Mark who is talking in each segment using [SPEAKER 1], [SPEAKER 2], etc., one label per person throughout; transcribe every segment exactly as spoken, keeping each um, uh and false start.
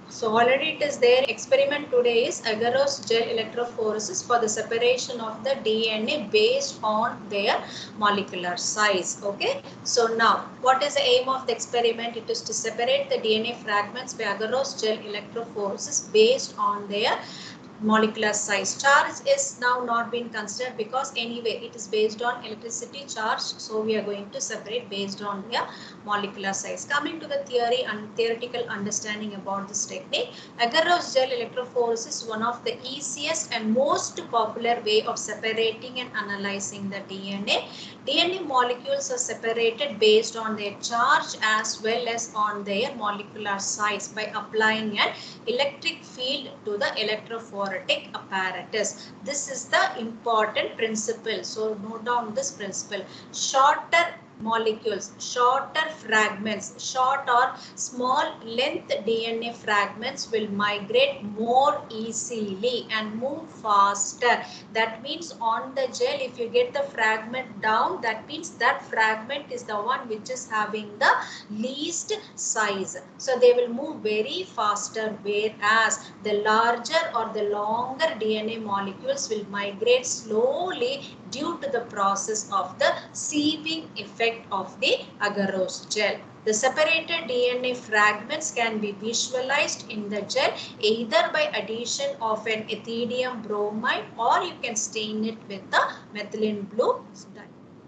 [SPEAKER 1] So already it is there. Experiment today is agarose gel electrophoresis for the separation of the D N A based on their molecular size. Okay. So now what is the aim of the experiment? It is to separate the D N A fragments by agarose gel electrophoresis based on their molecular size. Charge is now not being considered because anyway it is based on electricity charge, so we are going to separate based on their molecular size. Coming to the theory and theoretical understanding about this technique, agarose gel electrophoresis is one of the easiest and most popular way of separating and analyzing the D N A. D N A molecules are separated based on their charge as well as on their molecular size by applying an electric field to the electrophoretic apparatus. This is the important principle. So note down this principle. Shorter molecules, shorter fragments, short or small length D N A fragments will migrate more easily and move faster. That means on the gel, if you get the fragment down, that means that fragment is the one which is having the least size. So they will move very faster, whereas the larger or the longer D N A molecules will migrate slowly due to the process of the sieving effect of the agarose gel. The separated D N A fragments can be visualized in the gel either by addition of an ethidium bromide or you can stain it with the methylene blue dye.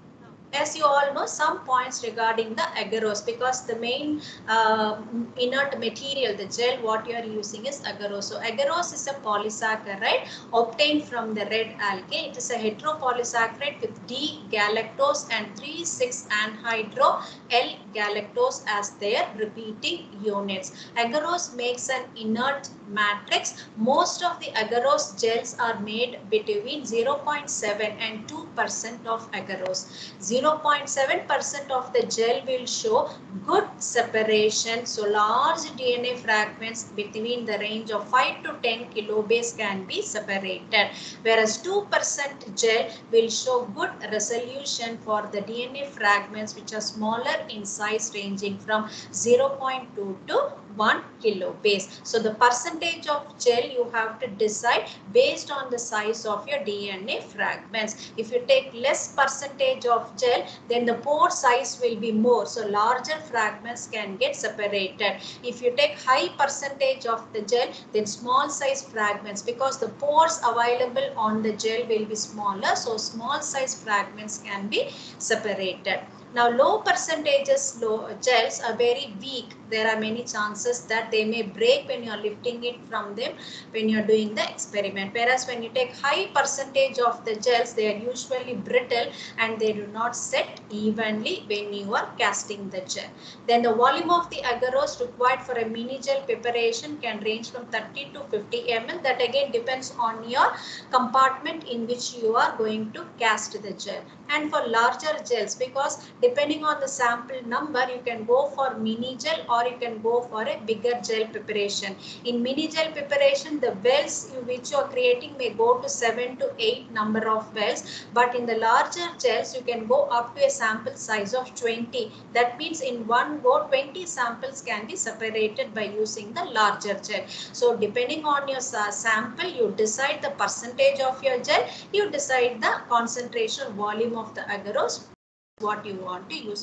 [SPEAKER 1] As you all know, some points regarding the agarose, because the main uh, inert material, the gel what you are using is agarose. So agarose is a polysaccharide obtained from the red algae. It is a heteropolysaccharide with D-galactose and three six anhydro L-galactose as their repeating units. Agarose makes an inert matrix. Most of the agarose gels are made between zero point seven and two percent of agarose. zero point seven percent of the gel will show good separation. So large D N A fragments between the range of five to ten kilobase can be separated. Whereas two percent gel will show good resolution for the D N A fragments which are smaller in size ranging from zero point two to one kilobase. So the percentage of gel you have to decide based on the size of your D N A fragments. If you take less percentage of gel, then the pore size will be more. So larger fragments can get separated. If you take high percentage of the gel, then small size fragments, because the pores available on the gel will be smaller. So small size fragments can be separated. Now low percentages low gels are very weak. There are many chances that they may break when you are lifting it from them when you are doing the experiment. Whereas when you take high percentage of the gels, they are usually brittle and they do not set evenly when you are casting the gel. Then the volume of the agarose required for a mini gel preparation can range from thirty to fifty milliliters. That again depends on your compartment in which you are going to cast the gel. And for larger gels, because depending on the sample number, you can go for mini gel or you can go for a bigger gel preparation. In mini gel preparation, the wells which you are creating may go to seven to eight number of wells, but in the larger gels, you can go up to a sample size of twenty. That means in one go, twenty samples can be separated by using the larger gel. So depending on your sample, you decide the percentage of your gel, you decide the concentration volume of the agarose what you want to use.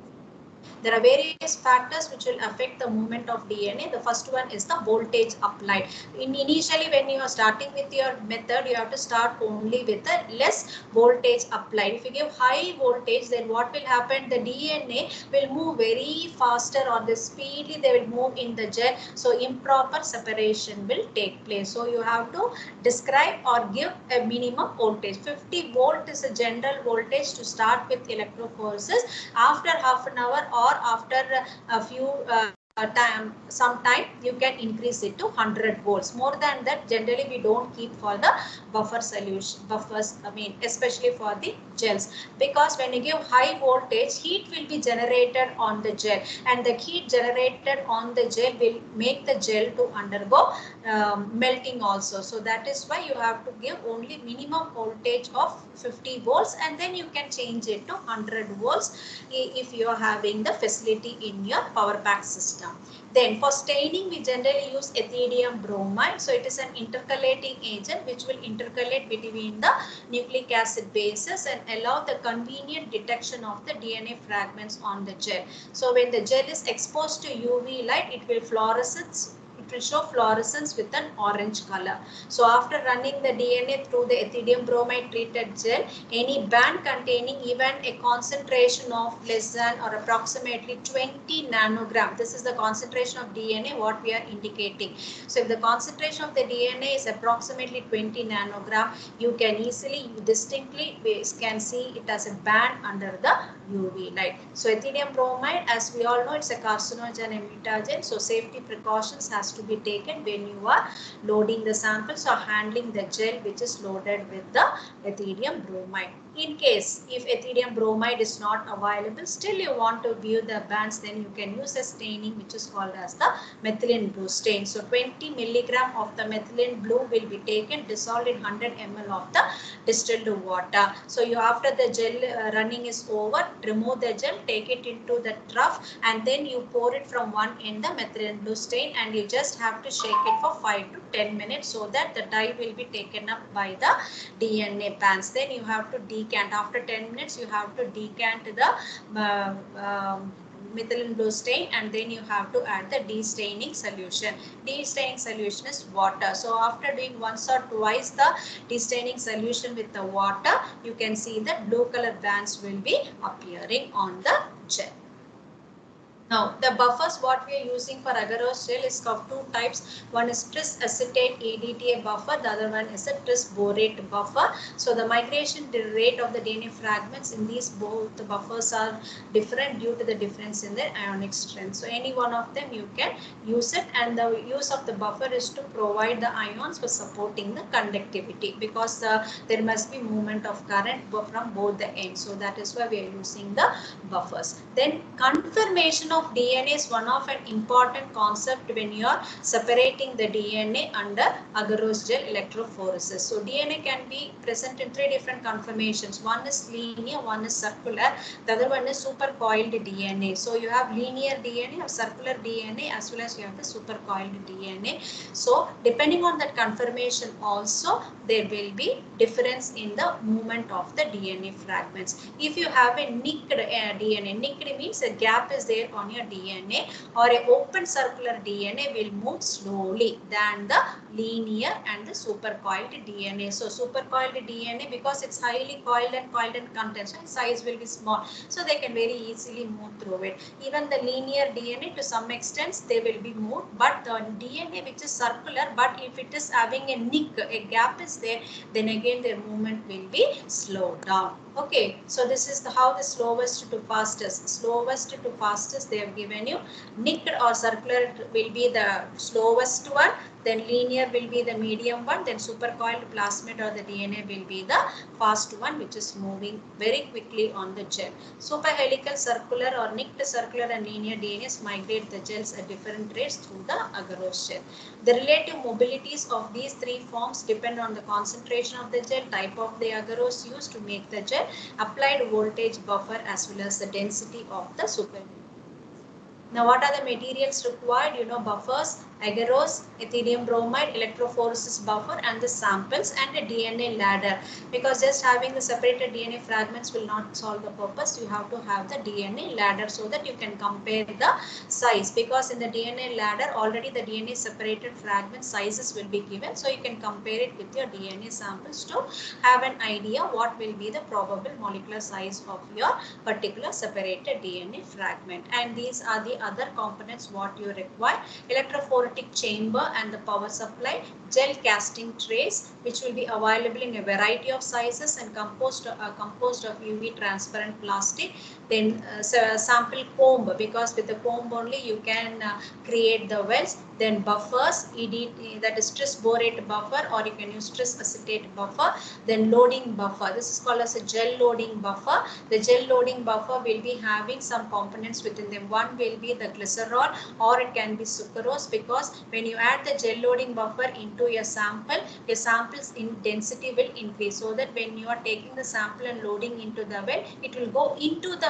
[SPEAKER 1] There are various factors which will affect the movement of D N A. The first one is the voltage applied. In initially, when you are starting with your method, you have to start only with a less voltage applied. If you give high voltage, then what will happen? The D N A will move very faster, or the speedily they will move in the gel. So improper separation will take place. So you have to describe or give a minimum voltage. fifty volt is a general voltage to start with electrophoresis. After half an hour or after a few uh, time, some time, you can increase it to one hundred volts. More than that, generally we don't keep for the buffer solution, buffers, I mean, especially for the gels, because when you give high voltage, heat will be generated on the gel, and the heat generated on the gel will make the gel to undergo um, melting also. So that is why you have to give only minimum voltage of fifty volts, and then you can change it to one hundred volts if you are having the facility in your power pack system. now. Then for staining, we generally use ethidium bromide. So it is an intercalating agent which will intercalate between the nucleic acid bases and allow the convenient detection of the D N A fragments on the gel. So when the gel is exposed to U V light, it will fluoresce. It will show fluorescence with an orange color. So after running the D N A through the ethidium bromide treated gel, any band containing even a concentration of less than or approximately twenty nanogram. This is the concentration of D N A what we are indicating. So if the concentration of the D N A is approximately twenty nanogram, you can easily, you distinctly can see it as a band under the U V light. So ethidium bromide, as we all know, it's a carcinogen and mutagen. So safety precautions has to be taken when you are loading the samples or handling the gel which is loaded with the ethidium bromide. In case if ethidium bromide is not available, still you want to view the bands, then you can use a staining which is called as the methylene blue stain. So twenty milligram of the methylene blue will be taken, dissolved in one hundred milliliters of the distilled water. So you, after the gel uh, running is over, remove the gel, take it into the trough, and then you pour it from one end the methylene blue stain, and you just have to shake it for five to ten minutes so that the dye will be taken up by the D N A bands. Then you have to decant. After ten minutes, you have to decant the uh, um, methylene blue stain, and then you have to add the destaining solution. Destaining solution is water. So after doing once or twice the destaining solution with the water, you can see that blue color bands will be appearing on the gel. Now, the buffers what we are using for agarose gel is of two types. One is tris acetate E D T A buffer, the other one is a tris borate buffer. So, the migration rate of the D N A fragments in these both the buffers are different due to the difference in their ionic strength. So, any one of them you can use it, and the use of the buffer is to provide the ions for supporting the conductivity, because uh, there must be movement of current from both the ends. So, that is why we are using the buffers. Then, confirmation of of D N A is one of an important concept when you are separating the D N A under agarose gel electrophoresis. So D N A can be present in three different conformations. One is linear, one is circular, the other one is supercoiled D N A. So you have linear D N A or circular D N A, as well as you have the supercoiled D N A. So depending on that conformation also, there will be difference in the movement of the D N A fragments. If you have a nicked uh, D N A, nicked means a gap is there on your D N A, or a open circular D N A will move slowly than the linear and the supercoiled D N A. So supercoiled D N A, because it's highly coiled and coiled in content, so size will be small, so they can very easily move through it. Even the linear D N A, to some extent they will be moved, but the D N A which is circular, but if it is having a nick, a gap is there, then again their movement will be slowed down. Okay, so this is the, how the slowest to fastest. Slowest to fastest they have given you. Nicked or circular will be the slowest one, then linear will be the medium one, then supercoiled plasmid or the D N A will be the fast one, which is moving very quickly on the gel. Superhelical, circular or nicked circular and linear D N As migrate the gels at different rates through the agarose gel. The relative mobilities of these three forms depend on the concentration of the gel, type of the agarose used to make the gel, applied voltage buffer, as well as the density of the super. Now, what are the materials required? You know, buffers, agarose, ethidium bromide, electrophoresis buffer, and the samples, and a D N A ladder. Because just having the separated D N A fragments will not solve the purpose. You have to have the D N A ladder so that you can compare the size. Because in the D N A ladder, already the D N A separated fragment sizes will be given. So you can compare it with your D N A samples to have an idea what will be the probable molecular size of your particular separated D N A fragment. And these are the other components what you require: electrophoretic chamber and the power supply, gel casting trays which will be available in a variety of sizes and composed uh, composed of U V transparent plastic, then uh, so sample comb, because with the comb only you can uh, create the wells, then buffers, E D T, that is tris borate buffer, or you can use tris acetate buffer, then loading buffer. This is called as a gel loading buffer. The gel loading buffer will be having some components within them. One will be the glycerol, or it can be sucrose, because when you add the gel loading buffer into your sample, your sample's in density will increase, so that when you are taking the sample and loading into the well, it will go into the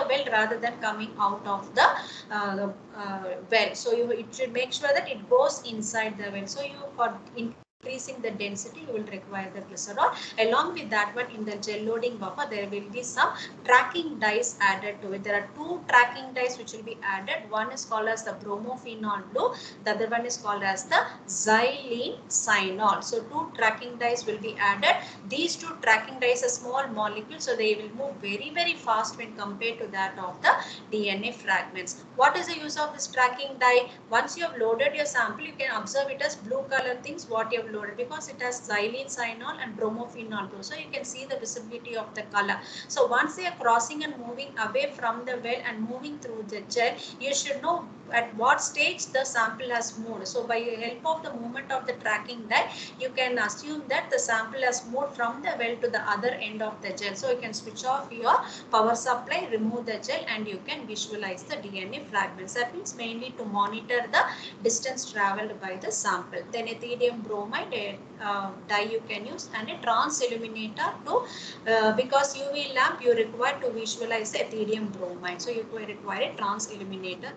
[SPEAKER 1] well rather than coming out of the uh, uh, well. So you it should make sure that it goes inside the well. So you for increasing the density you will require the glycerol. Along with that one, in the gel loading buffer there will be some tracking dyes added to it. There are two tracking dyes which will be added. One is called as the bromophenol blue, the other one is called as the xylene cyanol. So two tracking dyes will be added. These two tracking dyes are small molecules, so they will move very very fast when compared to that of the D N A fragments. What is the use of this tracking dye? Once you have loaded your sample, you can observe it as blue color things what you have loaded, because it has xylene cyanol and bromophenol blue. So you can see the visibility of the color. So once they are crossing and moving away from the well and moving through the gel, you should know at what stage the sample has moved. So by help of the movement of the tracking dye, you can assume that the sample has moved from the well to the other end of the gel. So you can switch off your power supply, remove the gel, and you can visualize the D N A fragments. That means mainly to monitor the distance traveled by the sample. Then ethidium bromide uh, dye you can use, and a trans illuminator to uh, because U V lamp you require to visualize the ethidium bromide. So you require a trans illuminator.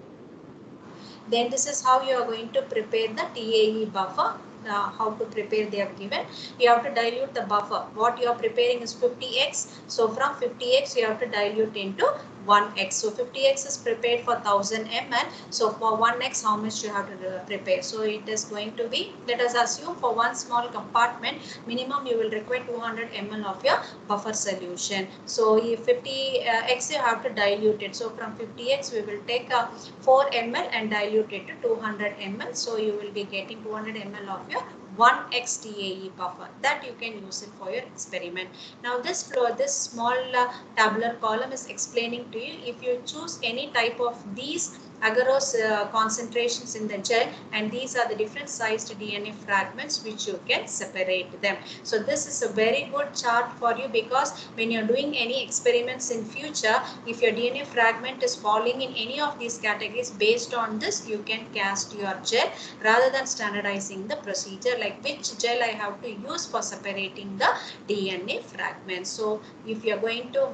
[SPEAKER 1] Then this is how you are going to prepare the T A E buffer. Uh, how to prepare they have given. You have to dilute the buffer. What you are preparing is fifty x. So from fifty x you have to dilute into one x. So fifty x is prepared for one thousand milliliters. So for one x how much you have to uh, prepare. So it is going to be, let us assume for one small compartment minimum you will require two hundred milliliters of your buffer solution. So if fifty x you have to dilute it. So from fifty x we will take uh, four milliliters and dilute it to two hundred milliliters. So you will be getting two hundred milliliters of your one x T A E buffer, that you can use it for your experiment. Now this flow, this small uh, tabular column is explaining to you if you choose any type of these agarose uh, concentrations in the gel, and these are the different sized D N A fragments which you can separate them. So this is a very good chart for you, because when you're doing any experiments in future, if your D N A fragment is falling in any of these categories, based on this you can cast your gel rather than standardizing the procedure like which gel I have to use for separating the D N A fragments. So if you're going to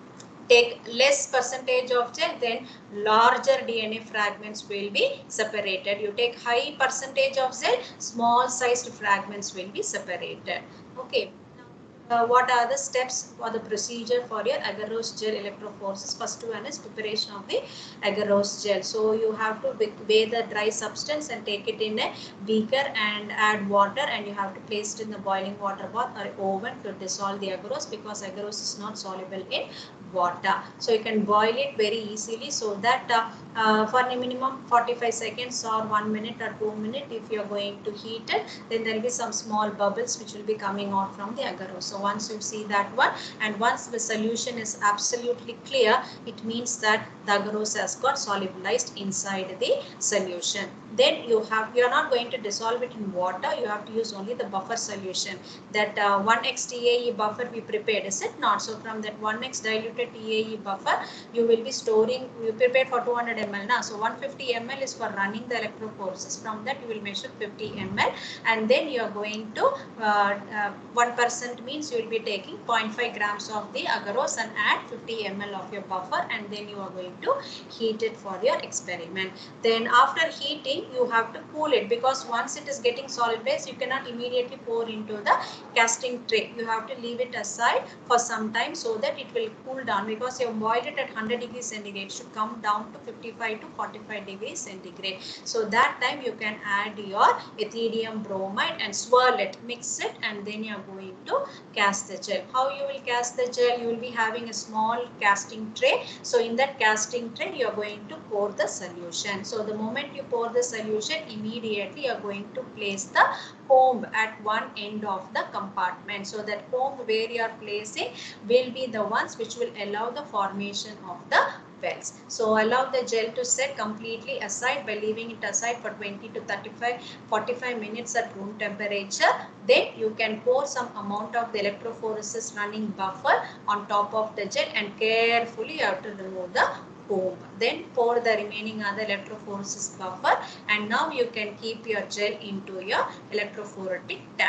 [SPEAKER 1] take less percentage of gel, then larger D N A fragments will be separated. You take high percentage of gel, small sized fragments will be separated. Okay. Uh, what are the steps for the procedure for your agarose gel electrophoresis? First one is preparation of the agarose gel. So you have to weigh the dry substance and take it in a beaker and add water, and you have to place it in the boiling water bath or oven to dissolve the agarose, because agarose is not soluble in water. So you can boil it very easily, so that uh, uh, for a minimum forty-five seconds or one minute or two minutes, if you are going to heat it, then there will be some small bubbles which will be coming out from the agarose. So once you see that one, and once the solution is absolutely clear, it means that the agarose has got solubilized inside the solution. Then you have, you are not going to dissolve it in water, you have to use only the buffer solution. That uh, one x T A E buffer we prepared, is it not? So from that one x diluted T A E buffer, you will be storing, you prepared for two hundred milliliters now. So one hundred fifty milliliters is for running the electrophoresis. From that you will measure fifty milliliters, and then you are going to uh, uh, one percent means you will be taking zero point five grams of the agarose and add fifty milliliters of your buffer, and then you are going to heat it for your experiment. Then after heating you have to cool it, because once it is getting solidized you cannot immediately pour into the casting tray. You have to leave it aside for some time so that it will cool down, because you have boiled it at one hundred degrees centigrade, it should come down to fifty-five to forty-five degrees centigrade. So that time you can add your ethidium bromide and swirl it, mix it, and then you are going to cast the gel. How you will cast the gel? You will be having a small casting tray. So in that casting tray you are going to pour the solution. So the moment you pour the solution, immediately you are going to place the comb at one end of the compartment. So that comb where you are placing will be the ones which will allow the formation of the wells. So allow the gel to set completely aside by leaving it aside for twenty to thirty-five, forty-five minutes at room temperature. Then you can pour some amount of the electrophoresis running buffer on top of the gel, and carefully you have to remove the comb. Then pour the remaining other electrophoresis buffer, and now you can keep your gel into your electrophoretic tank.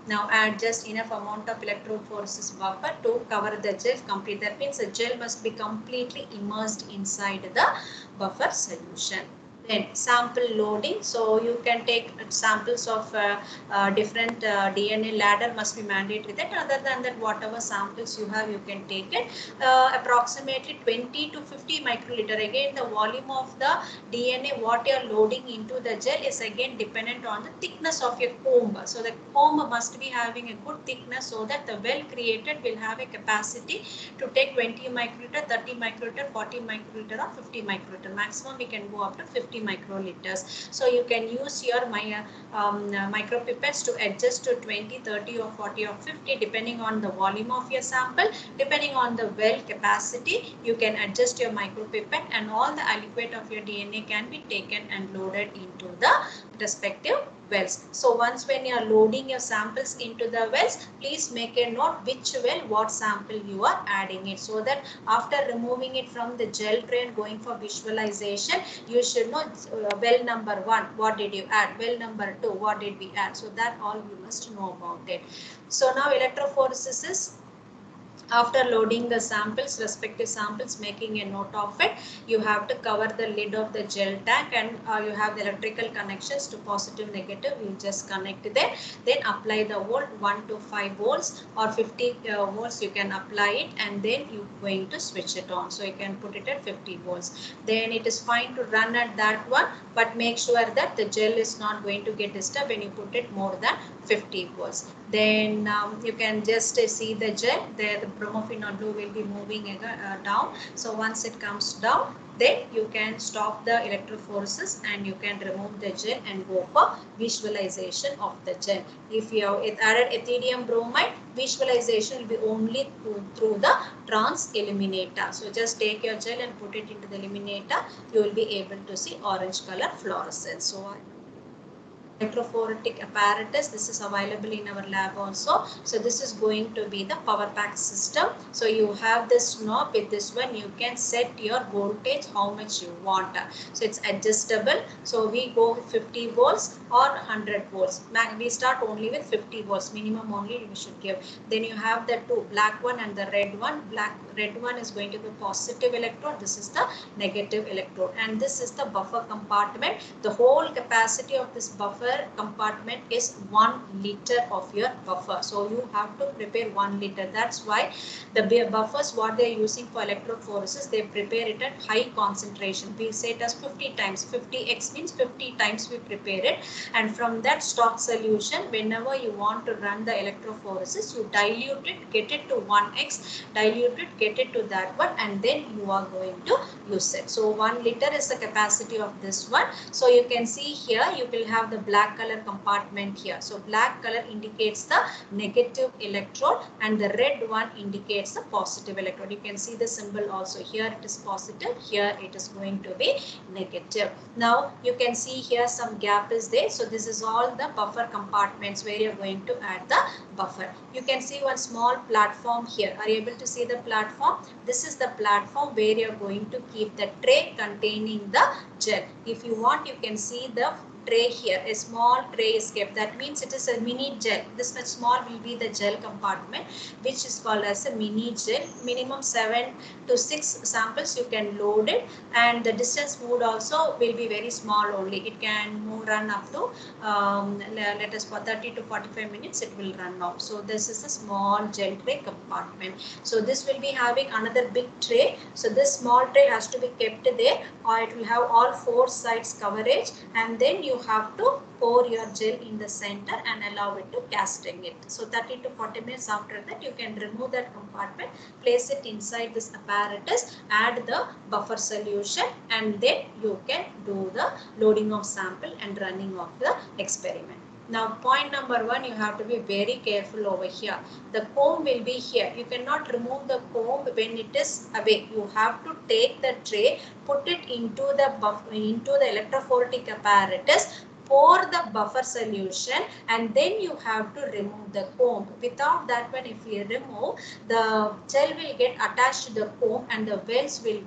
[SPEAKER 1] Now add just enough amount of electrophoresis buffer to cover the gel complete. That means the gel must be completely immersed inside the buffer solution. Then sample loading. So you can take samples of uh, uh, different uh, D N A ladder must be mandatory. That other than that, whatever samples you have, you can take it. Uh, approximately twenty to fifty microliter. Again, the volume of the D N A what you are loading into the gel is again dependent on the thickness of your comb. So the comb must be having a good thickness so that the well created will have a capacity to take twenty microliter, thirty microliter, forty microliter or fifty microliter. Maximum we can go up to fifty microliters. So you can use your my, um, micropipettes to adjust to twenty, thirty or forty or fifty depending on the volume of your sample. Depending on the well capacity, you can adjust your micropipette and all the aliquot of your D N A can be taken and loaded into the respective wells. So once when you are loading your samples into the wells, please make a note which well, what sample you are adding it, so that after removing it from the gel tray and going for visualization, you should know uh, well number one, what did you add, well number two, what did we add, so that all you must know about it. So now electrophoresis is after loading the samples, respective samples, making a note of it, you have to cover the lid of the gel tank and uh, you have the electrical connections to positive, negative. You just connect there. Then apply the volt one to five volts or fifty uh, volts. You can apply it and then you're going to switch it on. So you can put it at fifty volts. Then it is fine to run at that one, but make sure that the gel is not going to get disturbed when you put it more than fifty volts. Then um, you can just uh, see the gel there, the bromophenol blue will be moving uh, down. So once it comes down, then you can stop the electrophoresis and you can remove the gel and go for visualization of the gel. If you have added ethidium bromide, visualization will be only through, through the trans eliminator. So just take your gel and put it into the eliminator. You will be able to see orange color fluorescence. So electrophoretic apparatus, this is available in our lab also. So this is going to be the power pack system. So you have this knob. With this one you can set your voltage how much you want. So it's adjustable. So we go with fifty volts or one hundred volts. We start only with fifty volts minimum only we should give. Then you have the two, black one and the red one. Black red one is going to be positive electrode. This is the negative electrode, and this is the buffer compartment. The whole capacity of this buffer compartment is one liter of your buffer. So you have to prepare one liter. That's why the buffers what they are using for electrophoresis, they prepare it at high concentration. We say it as fifty times. fifty x means fifty times we prepare it, and from that stock solution, whenever you want to run the electrophoresis, you dilute it, get it to one x, dilute it, get it to that one, and then you are going to use it. So one liter is the capacity of this one. So you can see here you will have the black color compartment here. So black color indicates the negative electrode and the red one indicates the positive electrode. You can see the symbol also. Here it is positive, here it is going to be negative. Now you can see here some gap is there. So this is all the buffer compartments where you are going to add the buffer. You can see one small platform here. Are you able to see the platform? This is the platform where you are going to keep the tray containing the gel. If you want, you can see the tray here. A small tray is kept. That means it is a mini gel. This much small will be the gel compartment, which is called as a mini gel. Minimum seven to six samples you can load it, and the distance moved also will be very small only. It can move run up to um, let us for thirty to forty-five minutes it will run off. So this is a small gel tray compartment. So this will be having another big tray. So this small tray has to be kept there, or it will have all four sides coverage, and then you have to pour your gel in the center and allow it to casting it. So thirty to forty minutes after that you can remove that compartment, place it inside this apparatus, add the buffer solution, and then you can do the loading of sample and running of the experiment. Now point number one, you have to be very careful over here. The comb will be here. You cannot remove the comb when it is away. You have to take the tray, put it into the buff into the electrophoretic apparatus, pour the buffer solution, and then you have to remove the comb. Without that one, if you remove, the gel will get attached to the comb and the wells will get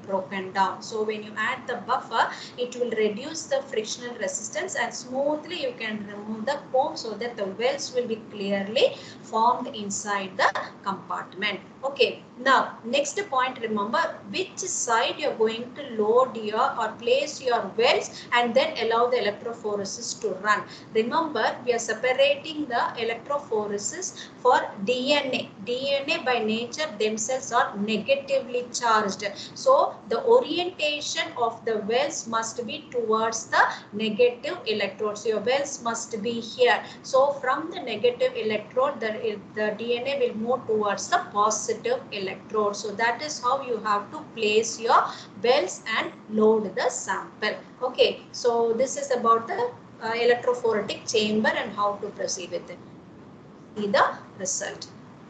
[SPEAKER 1] broken down. So when you add the buffer, it will reduce the frictional resistance and smoothly you can remove the comb so that the wells will be clearly formed inside the compartment. Okay, now next point, remember which side you are going to load your or place your wells and then allow the electrophoresis to run. Remember, we are separating the electrophoresis for D N A. D N A by nature themselves are negatively charged. So the orientation of the wells must be towards the negative electrodes. Your wells must be here. So from the negative electrode, the, the D N A will move towards the positive electrode. So that is how you have to place your wells and load the sample. Okay, so this is about the uh, electrophoretic chamber and how to proceed with it. See the result.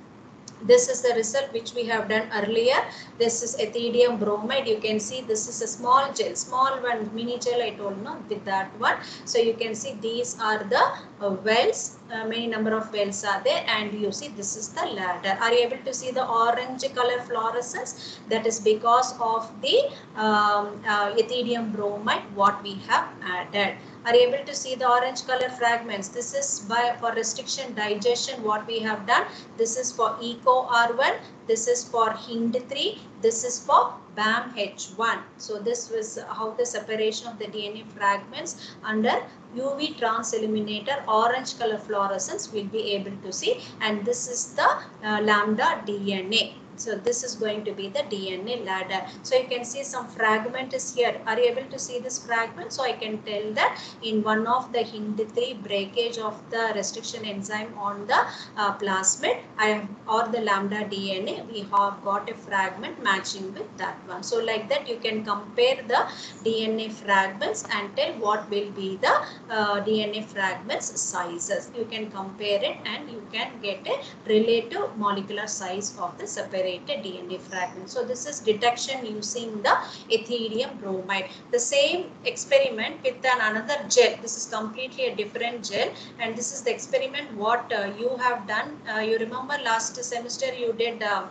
[SPEAKER 1] This is the result which we have done earlier. This is ethidium bromide. You can see this is a small gel, small one, mini gel I told no with that one. So you can see these are the uh, wells, uh, many number of wells are there, and you see this is the ladder. Are you able to see the orange color fluorescence? That is because of the um, uh, ethidium bromide what we have added. Are you able to see the orange color fragments? This is by for restriction digestion what we have done. This is for Eco R one, this is for Hind three, this is for B A M H one. So this was how the separation of the D N A fragments under U V transilluminator orange color fluorescence will be able to see, and this is the uh, lambda D N A. So this is going to be the D N A ladder. So you can see some fragment is here. Are you able to see this fragment? So I can tell that in one of the Hind three breakage of the restriction enzyme on the uh, plasmid I, or the lambda D N A, we have got a fragment matching with that one. So like that you can compare the D N A fragments and tell what will be the uh, D N A fragments sizes. You can compare it and you can get a relative molecular size of the separation D N A fragment. So this is detection using the ethidium bromide. The same experiment with an another gel. This is completely a different gel, and this is the experiment what uh, you have done. Uh, you remember last semester you did uh,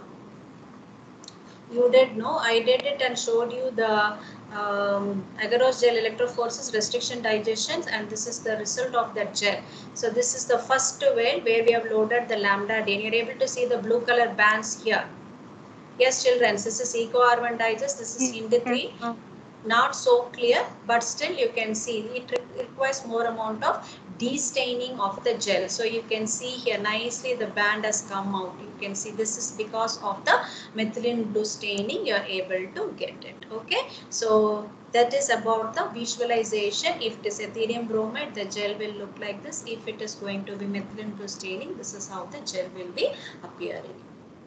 [SPEAKER 1] you did no I did it and showed you the um, agarose gel electrophoresis restriction digestions, and this is the result of that gel. So this is the first well where we have loaded the lambda D N A. You're able to see the blue color bands here. Yes, children, this is Eco R one digest, this is Hind three. Not so clear, but still you can see it requires more amount of destaining of the gel. So you can see here nicely the band has come out. You can see this is because of the methylene blue staining you are able to get it. Okay, so that is about the visualization. If it is ethidium bromide, the gel will look like this. If it is going to be methylene blue staining, this is how the gel will be appearing.